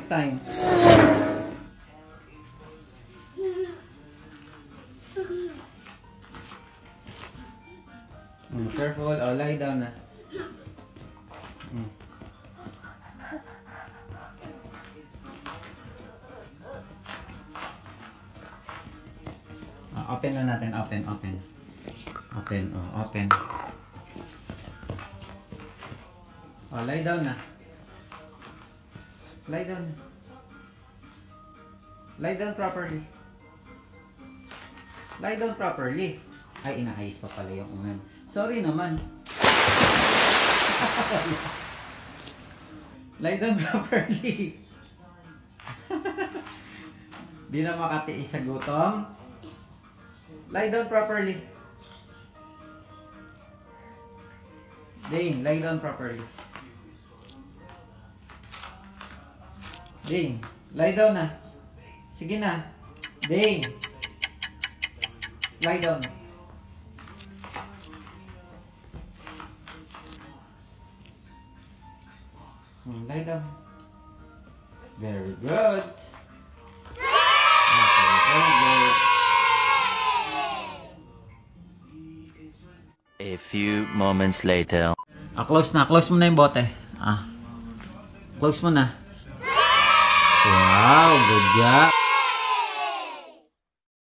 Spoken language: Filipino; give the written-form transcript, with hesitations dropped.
time. Careful. Oh, lie down na. Open na natin. Open. Open. Oh, lie down na. Lie down. Lie down properly. Lie down properly. Ay, inaayos pa pala yung unan. Sorry naman. Lie down properly. Di na makatiis sa gutom. Lie down properly. Ding, lie down properly. Ding, lie down na. Sige na. Ding. Lie down. Lie down. Very good. Okay, very good. A few moments later. Close na. Close mo na yung bote. Close mo na. Wow, good job.